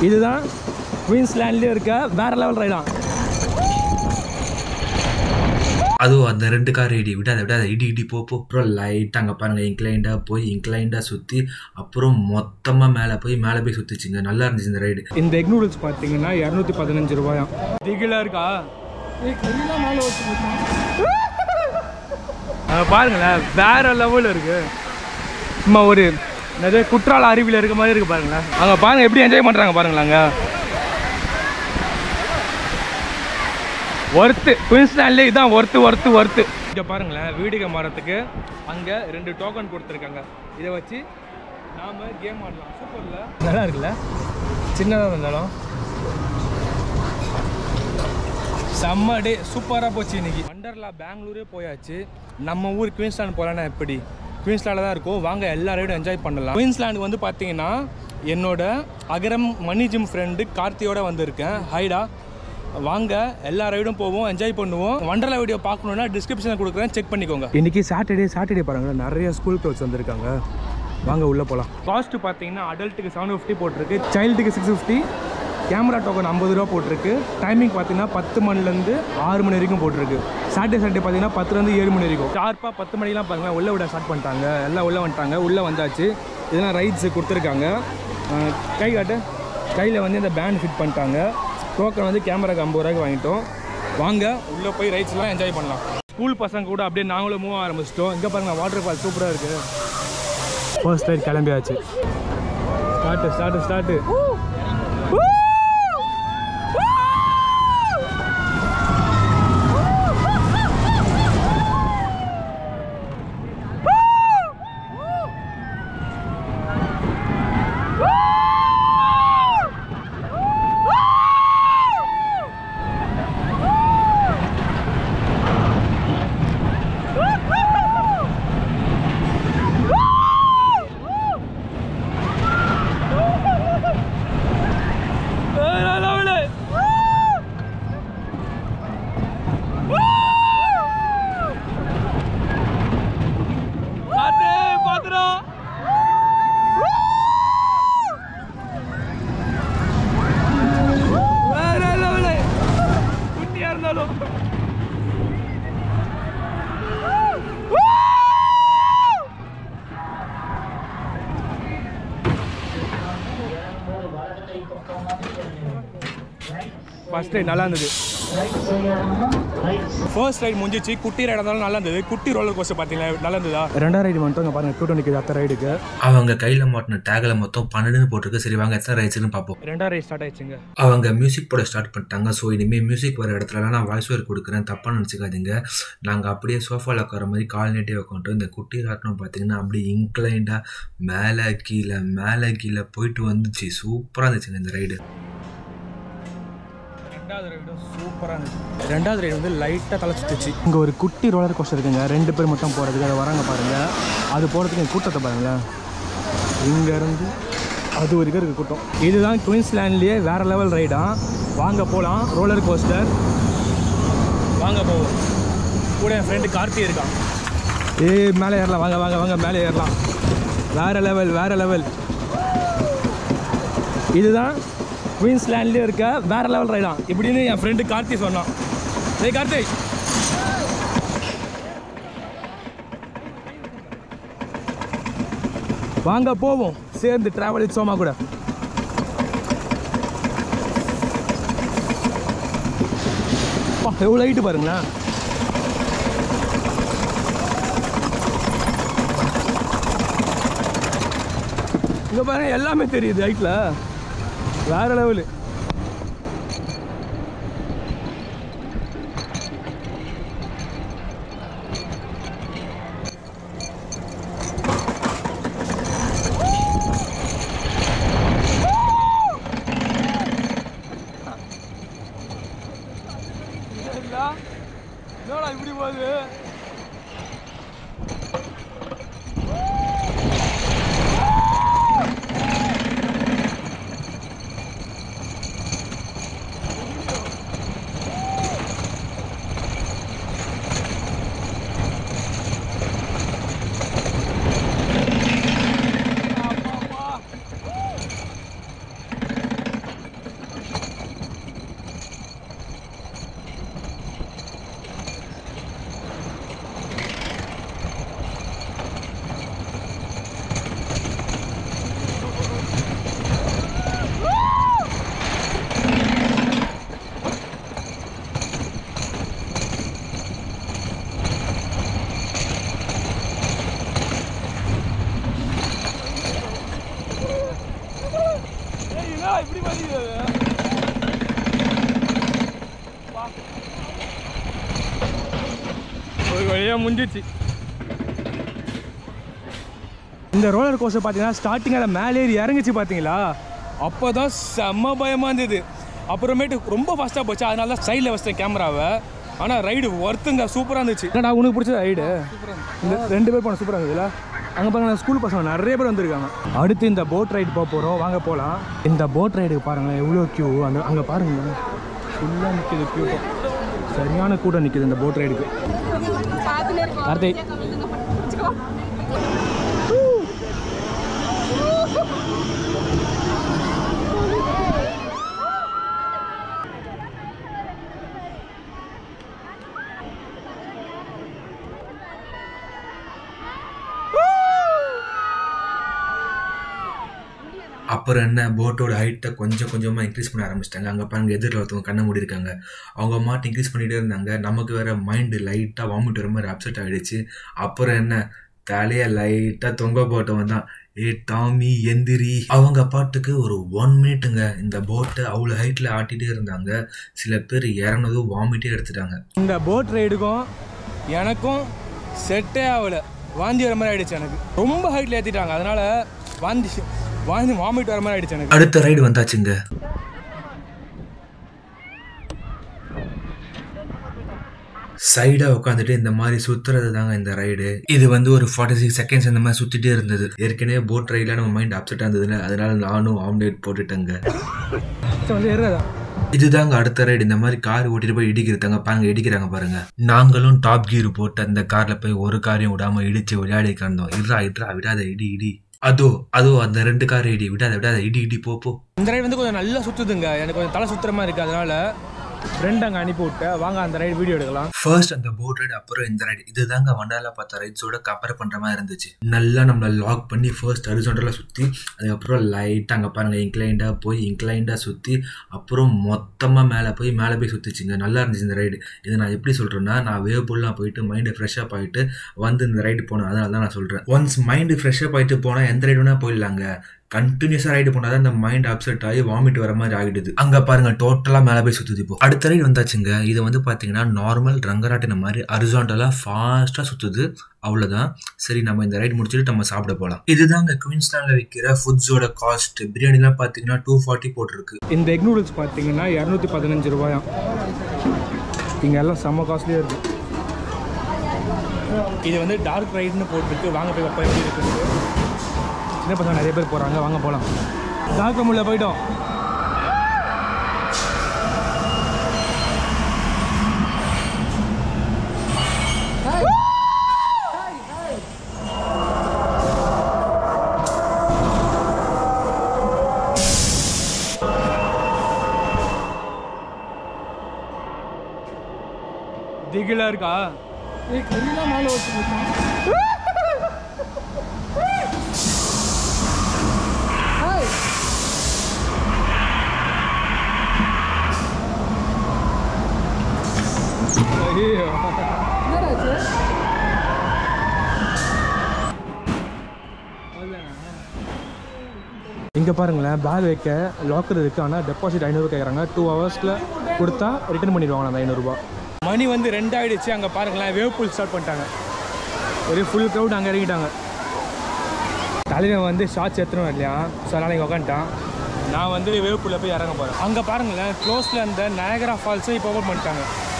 இதுதான் குயின்ஸ்லாண்ட்லேயே இருக்க வேற லெவல் ரைடான். அதுவும் அந்த 2 கார் இடி விடாத இடி போ அப்புறம் லைட்டாக அங்கே பாருங்கள் இன்க்ளைண்டாக போய் இன்க்ளைண்டாக சுற்றி அப்புறம் மொத்தமாக மேலே போய் சுற்றிச்சிங்க. நல்லா இருந்துச்சு இந்த ரைடு. இந்த எக் நூடுல்ஸ் பார்த்தீங்கன்னா 215 ரூபாயா. திகிலாக இருக்கா பாருங்களேன், வேற லெவலில் இருக்கு. சும்மா ஒரு நிறைய குற்றால அருவியில் இருக்க மாதிரி இருக்கு பாருங்களேன். அங்கே பாருங்க எப்படி என்ஜாய் பண்ணுறாங்க பாருங்களாங்க. ஒர்த்து குயின்ஸ்லாண்ட்லேயே இதான் ஒர்த்து. இங்கே பாருங்களேன், வீடிகை மரத்துக்கு அங்கே 2 டோக்கன் கொடுத்துருக்காங்க. இதை வச்சு நாம் கேம் ஆடலாம். சூப்பர்ல, நல்லா இருக்குல்ல, சின்னதாக இருந்தாலும் செம்ம டே, சூப்பராக போச்சு இன்னைக்கு. வண்டர்லா பெங்களூரே போயாச்சு. நம்ம ஊர் குயின்ஸ்லாண்ட் போகலான்னா எப்படி? குயின்ஸ்லாண்டில் தான் இருக்கும். வாங்க எல்லா ரைடும் என்ஜாய் பண்ணலாம். குயின்ஸ்லாண்டு வந்து பார்த்தீங்கன்னா என்னோட அகரம் மணி ஜிம் ஃப்ரெண்டு கார்த்தியோட வந்திருக்கேன். ஹைடா, வாங்க எல்லா ரைடும் போவோம், என்ஜாய் பண்ணுவோம். வண்டர்லா வீடியோ பார்க்கணுன்னா டிஸ்கிரிப்ஷனில் கொடுக்குறேன், செக் பண்ணிக்கோங்க. இன்றைக்கி சாட்டர்டே பாருங்கள், நிறைய ஸ்கூல் க்ளோத்ஸ் வந்திருக்காங்க. வாங்க உள்ளே போகலாம். காஸ்ட்டு பார்த்தீங்கன்னா அடல்ட்டுக்கு 750 போட்டிருக்கு, சைல்டுக்கு 650. கேமரா டோக்கன் 50 ரூபா போட்டிருக்கு. டைமிங் பார்த்தீங்கன்னா 10 மணிலேருந்து 6 மணி வரைக்கும் போட்டிருக்கு. சாட்டர்டே பார்த்தீங்கன்னா 10லேருந்து 7 மணி வரைக்கும். ஷார்ப்பாக 10 மணிக்கெலாம் பாருங்கள் உள்ளே விட ஸ்டார்ட் பண்ணிட்டாங்க. எல்லாம் உள்ளே வந்துட்டாங்க, உள்ளே வந்தாச்சு. இதெல்லாம் ரைட்ஸு கொடுத்துருக்காங்க. கை காட்டு, கையில் வந்து இந்த பேண்ட் ஃபிட் பண்ணிட்டாங்க. டோக்கன் வந்து கேமராக்கு 50 ரூபாய்க்கு வாங்கிட்டோம். வாங்க உள்ளே போய் ரைட்ஸ்லாம் என்ஜாய் பண்ணலாம். ஸ்கூல் பசங்க கூட அப்படியே நாங்களும் மூவ் ஆரம்பிச்சிட்டோம். இங்கே பாருங்கள், வாட்டர் ஃபால் சூப்பராக இருக்குது. ஃபர்ஸ்ட் ரைட் கிளம்பியாச்சு. ஸ்டார்ட்டு. ஃபர்ஸ்ட் ரைட் நல்லா இருந்தது. ஃபர்ஸ்ட் ரைட் முடிஞ்சிச்சு. குட்டி ரைடாக இருந்தாலும் நல்லா இருந்தது. குட்டி ரோலர் கோஸ்டர் பார்த்தீங்களா, நல்லா இருந்ததா? 2வது ரைடு மட்டும் இங்கே பாருங்க, கூட்டம் நிற்குது அடுத்த ரைடுக்கு. அவங்க கையில் மாட்டின டேகில் மொத்தம் 12 போட்டிருக்கு. சரி வாங்க எத்தனை ரைட்ஸ்னு பார்ப்போம். 2வது ரைட் ஸ்டார்ட் ஆயிடுச்சுங்க. அவங்க மியூசிக் போட ஸ்டார்ட் பண்ணிட்டாங்க. ஸோ இனிமேல் மியூசிக் வர இடத்துலலாம் நான் வாய்ஸ் ஓவர் கொடுக்குறேன், தப்பாக நினச்சிக்காதீங்க. நாங்கள் அப்படியே சோஃபாவில் உட்கார மாதிரி கால் நீட்டே உட்காந்துட்டோம். இந்த குட்டி ராட்டினம் பார்த்தீங்கன்னா அப்படியே இன்க்ளைண்டாக மேலே கீழே போயிட்டு வந்துச்சு. சூப்பராக இருந்துச்சுங்க இந்த ரைடு. 2வது ரைடும் சூப்பராக இருந்துச்சு. 2வது ரைடு வந்து லைட்டாக தலை சுற்றுச்சு. இங்கே ஒரு குட்டி ரோலர் கோஸ்டர் இருக்குங்க, 2 பேர் மட்டும் போகிறதுக்கு. அதை வராங்க பாருங்கள். அது போகிறதுக்கு எங்கள் கூட்டத்தை பாருங்களேன், இங்கேருந்து அது வரைக்கும் இருக்குது கூட்டம். இதுதான் குயின்ஸ்லாண்ட்லேயே வேறு லெவல் ரைடாக. வாங்க போகலாம் ரோலர் கோஸ்டர். வாங்க போவோம். கூட என் ஃப்ரெண்டு கார்த்தி இருக்கான். மேலே ஏறலாம், வாங்க மேலே ஏறலாம். வேறு லெவல். இதுதான் குயின்ஸ்லாண்ட்லேயே இருக்க வேறு லெவல் ரைடான் இப்படின்னு என் ஃப்ரெண்டு கார்த்தி சொன்னான். கார்த்தி, வாங்க போவோம் சேர்ந்து டிராவல் சோமா கூட. எவ்வளோ ஹைட்டு பாருங்களேன். இங்கே பாருங்க, எல்லாமே தெரியுது ஹைட்டில். வேற லெவலு. என்னடா இப்படி போகுது? இப்படி பண்ணிடுது ஒரு வழியாக முடிஞ்சிச்சு. இந்த ரோலர் கோஸ்டர் பார்த்தீங்கன்னா ஸ்டார்டிங்கில் மேலே ஏறி இறங்கிச்சு பார்த்தீங்களா, அப்போ தான் செம்ம பயமாக இருந்தது. அப்புறமேட்டு ரொம்ப ஃபாஸ்ட்டாக போச்சு, அதனால தான் சைடில் வச்சிட்டேன் கேமராவை. ஆனால் ரைடு ஒர்த்துங்க, சூப்பராக இருந்துச்சு. என்னடா உனக்கு பிடிச்ச ரைடு? இந்த 2 பேர் போன சூப்பராக இருந்ததுல. அங்கே பாருங்க ஸ்கூல் பசங்க நிறைய பேர் வந்திருக்காங்க. அடுத்து இந்த போட் ரைடு போக போகிறோம், வாங்க போகலாம். இந்த போட் ரைடுக்கு பாருங்கள் எவ்வளோ க்யூ. அங்கே பாருங்க ஃபுல்லாக நிற்கிது, க்யூட்டும் சரியான கூட்டம் நிற்கிது இந்த போட் ரைடுக்கு. கார்த்தி அப்புறம் என்ன, போட்டோட ஹைட்டை கொஞ்சம் கொஞ்சமாக இன்க்ரீஸ் பண்ண ஆரம்பிச்சிட்டாங்க. அங்கே பாருங்க எதிரில் ஒருத்தவங்க கண்ணை மூடி இருக்காங்க. அவங்க மாட்டு இன்க்ரீஸ் பண்ணிகிட்டே இருந்தாங்க. நமக்கு வேறு மைண்டு லைட்டாக வாமிட் வர மாதிரி அப்செட் ஆகிடுச்சு. அப்புறம் என்ன, தலையை லைட்டாக தொங்க போட்டவன் தான் ஏ டாமி எந்திரி. அவங்க பாட்டுக்கு ஒரு 1 மினிட்டுங்க இந்த போட்டை அவ்வளோ ஹைட்டில் ஆட்டிகிட்டே இருந்தாங்க. சில பேர் இறங்கினதும் வாமிட்டே எடுத்துட்டாங்க. இந்த போட் ரைடுக்கும் எனக்கும் செட்டே ஆகலை, வாந்தி வர மாதிரி ஆகிடுச்சு எனக்கு. ரொம்ப ஹைட்டில் ஏற்றிட்டாங்க, அதனால் வாமிட் வர மாதிரி ஆயிடுச்சு எனக்கு. அடுத்த ரைடு வந்தாச்சுங்க. சைடாக உட்காந்துட்டு இந்த மாதிரி சுற்றுறது தாங்க இந்த ரைடு. இது வந்து ஒரு 46 செகண்ட்ஸ் இந்த மாதிரி சுற்றிட்டே இருந்தது. ஏற்கனவே போட் ரைடில் நம்ம மைண்ட் அப்செட்டாக இருந்ததுல, அதனால நானும் ஆம்லேட் போட்டுட்டேங்க. இதுதாங்க அடுத்த ரைடு. இந்த மாதிரி கார் ஓட்டிட்டு போய் இடிக்கிறதாங்க. பாருங்க இடிக்கிறாங்க பாருங்க. நாங்களும் டாப் கீர் போட்டு அந்த காரில் போய் ஒரு காரையும் விடாம இடிச்சு விளையாடி இருந்தோம். இட்ரா விடாத இடி இடி, அதோ அந்த 2 கார் இடி, விடாத இடி இடி போ. இந்த ரைடு வந்து கொஞ்சம் நல்லா சுற்றுதுங்க, எனக்கு கொஞ்சம் தலை சுத்துற மாதிரி இருக்குது. அதனால ஃப்ரெண்ட் அங்கே அனுப்பி விட்டேன், வாங்க அந்த ரைடு வீடியோ எடுக்கலாம். ஃபர்ஸ்ட் அந்த போட் ரைடு, அப்புறம் இந்த ரைடு. இதுதாங்க வண்டால பார்த்த ரைட்ஸோட கம்பேர் பண்ணுற மாதிரி இருந்துச்சு. நல்லா நம்மளை லாக் பண்ணி ஃபர்ஸ்ட் ஹரிசாண்டலாக சுற்றி, அதுக்கப்புறம் லைட்டாக அங்கே பாருங்கள் இன்க்ளைண்டாக சுற்றி, அப்புறம் மொத்தமாக மேலே போய் சுற்றிச்சிங்க. நல்லா இருந்துச்சு இந்த ரைடு. இதை நான் எப்படி சொல்கிறேன்னா, நான் வேவ் பூல்லாம் போயிட்டு மைண்டு ஃப்ரெஷ்ஷப் ஆகிட்டு வந்து இந்த ரைடு போனேன். அதனால தான் நான் சொல்கிறேன். ஒன்ஸ் மைண்டு ஃப்ரெஷ்ஷப் ஆகிட்டு போனால் எந்த ரைடு வேணால் போயிடலாங்க. கண்டினியூஸாக ரைடு போனால் தான் இந்த மைண்ட் அப்செட் ஆகி வாமிட் வர மாதிரி ஆகிடுது. அங்கே பாருங்க டோட்டலாக மேலே போய் சுற்றுது. இப்போ அடுத்த ரைடு வந்தாச்சுங்க. இது வந்து பார்த்தீங்கன்னா நார்மல் ரங்கராட்டின மாதிரி ஹரிசாண்டலாக ஃபாஸ்ட்டாக சுற்றுது, அவ்வளோதான். சரி, நம்ம இந்த ரைடு முடிச்சுட்டு நம்ம சாப்பிட போகலாம். இதுதாங்க குயின்ஸ்லாண்டில் விற்கிற ஃபுட்ஸோட காஸ்ட். பிரியாணிலாம் பார்த்தீங்கன்னா 240 போட்டிருக்கு. இந்த எக் நூடுல்ஸ் பார்த்தீங்கன்னா 215 ரூபாயா. இங்கே எல்லாம் செம்ம காஸ்ட்லியாக இருக்குது. இது வந்து டார்க் ரைடுன்னு போட்டுருக்கு, வாங்க போய் அப்போ எப்படி இருக்குது. சின்ன பசங்க நிறைய பேர் போகிறாங்க, வாங்க போகலாம். டார்க் ரூமில் போயிட்டோம். திகிலா இருக்கா? மேலே வச்சு இங்கே பாருங்களேன், பேக் வைக்க லாக்கர் இருக்குது. ஆனால் டெபாசிட் 500 கேட்குறாங்க. 2 ஹவர்ஸில் கொடுத்தா ரிட்டர்ன் பண்ணிடுவாங்க அந்த 500 ரூபா. மணி வந்து 2 ஆகிடுச்சு. அங்கே பாருங்களேன் வேவ் பூல் ஸ்டார்ட் பண்ணிட்டாங்க. ஒரே ஃபுல் க்ரௌட் அங்கே இறங்கிட்டாங்க. தலைவன் வந்து ஷார்ட்ஸ் எடுத்துன்னு வரலையா, ஸோ அதனால் இங்கே உட்காந்துட்டான். நான் வந்து வேவ் பூலில் போய் இறங்க போகிறேன். அங்கே பாருங்களேன் க்ளோஸில் அந்த நயகரா ஃபால்ஸை இப்போ ஓப்பன் பண்ணிட்டாங்க.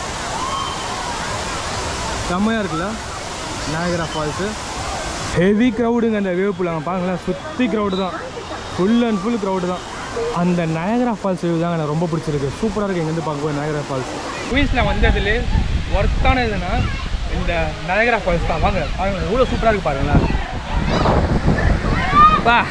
செம்மையாக இருக்குல்ல நயகரா ஃபால்ஸு. ஹெவி க்ரௌடுங்க அந்த வேவ் பூல். அங்கே பாருங்களேன் சுற்றி க்ரௌடு தான், ஃபுல் அண்ட் ஃபுல் க்ரௌடு தான். அந்த நயகரா ஃபால்ஸ் வியூ தாங்க எனக்கு ரொம்ப பிடிச்சிருக்கு. சூப்பராக இருக்குது இங்கேருந்து பார்க்கும்போது நயகரா ஃபால்ஸ். குயின்ஸ்லாண்ட் வந்ததுல ஒர்த்தான இதுன்னா இந்த நயகரா ஃபால்ஸ் தான். வாங்க பாருங்க எவ்வளோ சூப்பராக இருக்குது பாருங்களேன். பா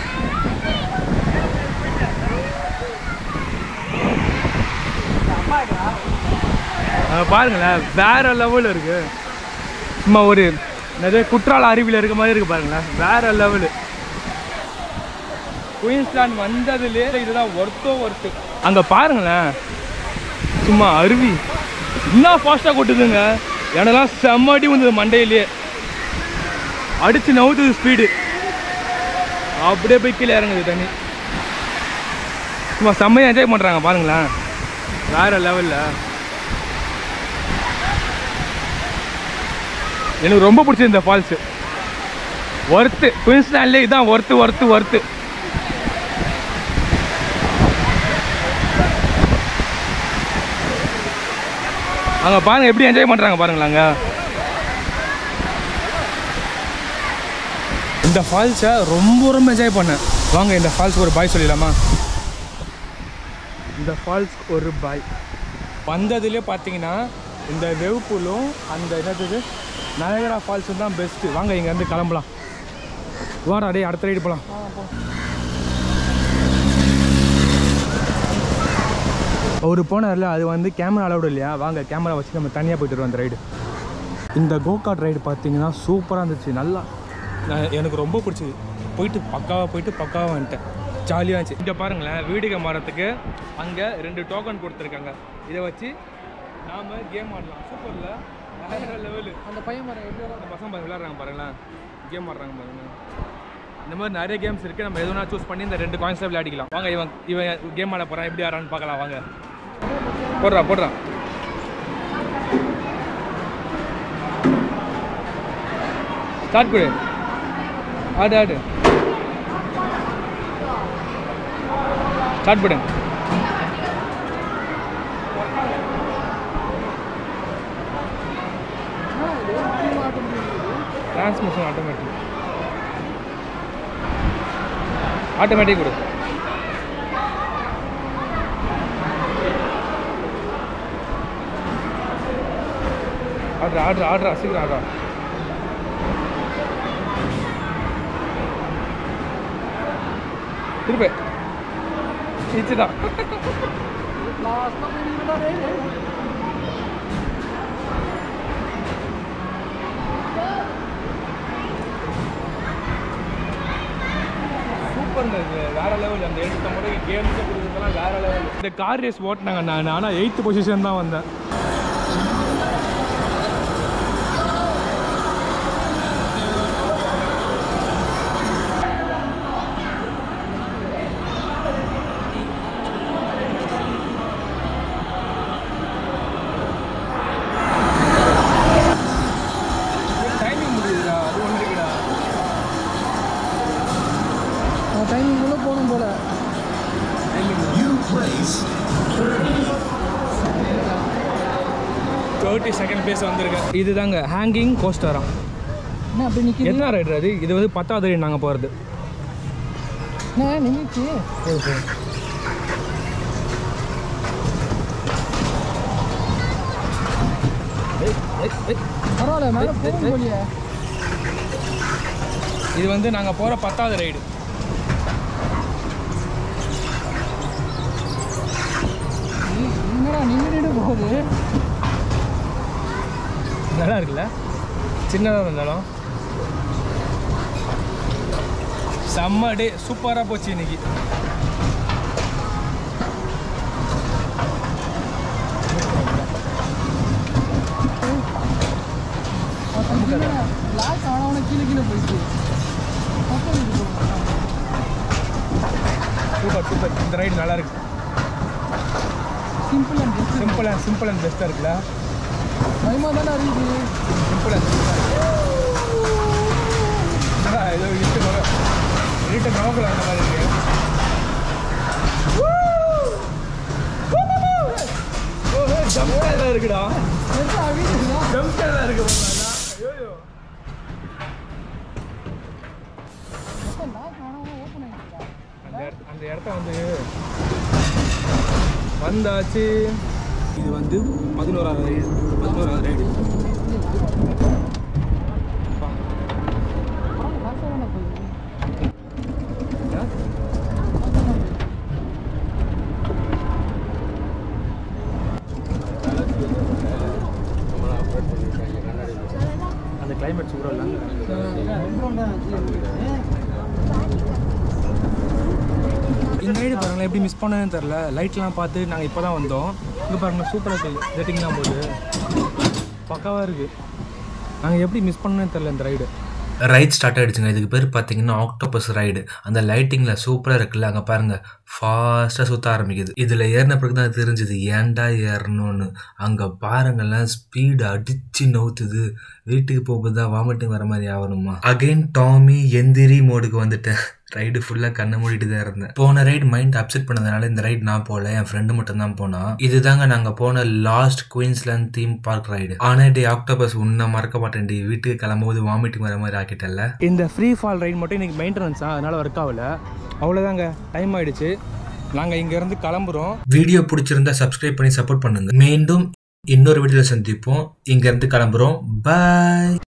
பாருங்களேன் வேறு லெவலில் இருக்குது. சும்மா ஒரு நிறைய குற்றால அருவியில் இருக்க மாதிரி இருக்குது பாருங்களேன், வேறு லெவலு. குயின்ஸ்லாண்ட் வந்ததுலே இதுதான் ஒர்த்து. அங்கே பாருங்களேன் சும்மா அருவி இன்னும் ஃபாஸ்ட்டாக கொட்டுதுங்க. எனலாம் செம்மடி வந்தது, மண்டையிலே அடித்து நவுத்துது ஸ்பீடு. அப்படியே போய் கீழே இறங்குது தண்ணி. சும்மா செம்மையாக என்ஜாய் பண்ணுறாங்க பாருங்களேன், வேறு லெவலில். எனக்கு ரொம்ப பிடிச்சது இந்த ஃபால்ஸு, ஒர்த்து. குயின்ஸ்லாண்ட்லேயே இதுதான் ஒர்த்து. அங்கே பாருங்கள் எப்படி என்ஜாய் பண்ணுறாங்க பாருங்களாங்க. இந்த ஃபால்ஸை ரொம்ப என்ஜாய் பண்ணேன். வாங்க இந்த ஃபால்ஸ்க்கு ஒரு பாய் சொல்லிடலாமா? இந்த ஃபால்ஸ்க்கு ஒரு பாய். வந்ததுலேயே பார்த்தீங்கன்னா இந்த வெவ்பூலும் அந்த என்னது நயகரா ஃபால்ஸும் தான் பெஸ்ட்டு. வாங்க இங்கேருந்து கிளம்பலாம். வாடா டே, அடுத்த ரைடு போகலாம். ஒரு போனார்ல, அது வந்து கேமரா அலவுடு இல்லையா? வாங்க கேமரா வச்சு நம்ம தனியாக போயிட்டு வருவோம் அந்த ரைடு. இந்த கோகார்ட் ரைடு பார்த்தீங்கன்னா சூப்பராக இருந்துச்சு. நல்லா எனக்கு ரொம்ப பிடிச்சிது. பக்காவாக வந்துட்டேன். ஜாலியாக இருந்துச்சு. இங்கே பாருங்களேன், வீடுக மரத்துக்கு அங்கே 2 டோக்கன் கொடுத்துருக்காங்க. இதை வச்சு நாம் கேம் ஆடலாம். சூப்பரில் வேறு லெவலு. அந்த பையன் அந்த பசங்க விளையாடுறாங்க பாருங்களேன், கேம் ஆடுறாங்க பாருங்கள். இந்த மாதிரி நிறைய கேம்ஸ் இருக்குது. நம்ம எதுனா சூஸ் பண்ணி இந்த 2 காயின்ஸில் விளையாடிக்கலாம். வாங்க இவன் கேம் ஆட போகிறான், எப்படி ஆடுறான்னு பார்க்கலாம். வாங்க போடுறான். ஸ்டார்ட் கொடு. ஆடு ஸ்டார்ட் பண்ணு. டிரான்ஸ்மிஷன் ஆட்டோமேட்டிக் கொடு. ஆடுறா சீக்கிரம் ஆடுறா. திருப்பி இச்சுதான். வேற லெவல். அந்த 8 முறை கேம்ஸை கொடுக்குறதுலாம் வேற லெவல். இந்த கார் ரேஸ் ஓட்டினாங்க நான், ஆனால் 8th பொசிஷன் தான் வந்தேன். டைமிங் முடியுதுடா, அது ஒன்றுக்குடா. டைமிங் உள்ள போகணும் போல. 30 செகண்ட் பேஸ் வந்திருக்கு. இதுதாங்க ஹேங்கிங் கோஸ்டரா. என்ன ரைடு அது? இது வந்து 10வது ரைடு நாங்கள் போகிறது. இது வந்து நாங்கள் போகிற 10வது ரைடு. போகுது நல்லா இருக்குல்ல, சின்னதாக இருந்தாலும் செம்ம டே. சூப்பராக போச்சு இன்னைக்கு. கீழே போயிடுச்சு. சூப்பர். இந்த ரைடு நல்லா இருக்கு. சிம்பிள் அண்ட் பெஸ்ட்டாக இருக்குல்ல. பயமாக தானே இருக்குது. சிம்பிள் அண்ட் ஏதோ இருட்டு நோக்கில் அந்த மாதிரி இருக்கு. ஜம்ப்காக இருக்குடா. ஜம்ப்காக இருக்கு. அந்த இடத்த வந்து வந்தாச்சு. இது வந்து 11வது ரைடு. அந்த கிளைமேட் சூப்பராக இல்லைங்க. இந்த ரைடு பாருங்களேன், எப்படி மிஸ் பண்ணதுன்னு தெரில. லைட்லாம் பார்த்து நாங்கள் இப்போ தான் வந்தோம். இங்கே பாருங்கள் சூப்பராக இருக்குது. ரேட்டிங்லாம் போது பக்காவாக இருக்குது. நாங்கள் எப்படி மிஸ் பண்ணதுன்னு தெரில இந்த ரைடு. Ride start ஆகிடுச்சுங்க. இதுக்கு பேர் பார்த்தீங்கன்னா ஆக்டோபஸ் ரைடு. அந்த லைட்டிங்கில் சூப்பராக இருக்குல்ல, அங்கே பாருங்கள் ஃபாஸ்ட்டாக சுற்ற ஆரம்பிக்குது. இதில் ஏறின பிறகு தான் தெரிஞ்சுது ஏன்டா ஏறணும்னு. அங்கே பாருங்கள்லாம் ஸ்பீடு அடித்து நவுத்துது. வீட்டுக்கு போகும்போது தான் வாமிட்டிங் வர மாதிரி ஆகணுமா. அகைன் டாமி எந்திரி மோடுக்கு வந்துட்டேன். ரைடு ஃபுல்லாக கண்ணை மூடிட்டு தான் இருந்தேன். போன ரைடு மைண்ட் அப்செட் பண்ணதுனால இந்த ரைடு நான் போகல, என் ஃப்ரெண்டு மட்டும் தான் போனான். இதுதாங்க நாங்கள் போன last Queensland theme park ride. ஆனால் டே ஆக்டோபஸ் உன்னை மறக்க மாட்டேன். வீட்டுக்கு கிளம்பும்போது வாமிட்டிங் வர மாதிரி ஆக்கிட்டல. இந்த ஃப்ரீ ஃபால் ரைடு மட்டும் இன்றைக்கி மெயின்டெனன்ஸாக அதனால் ஒர்க் ஆகல. அவ்வளோதாங்க, டைம் ஆகிடுச்சு. நாங்கள் இங்கேருந்து கிளம்புறோம். வீடியோ பிடிச்சிருந்தா சப்ஸ்கிரைப் பண்ணி சப்போர்ட் பண்ணுங்க. மீண்டும் இன்னொரு வீடியோவில் சந்திப்போம். இங்கேருந்து கிளம்புறோம். பாய்.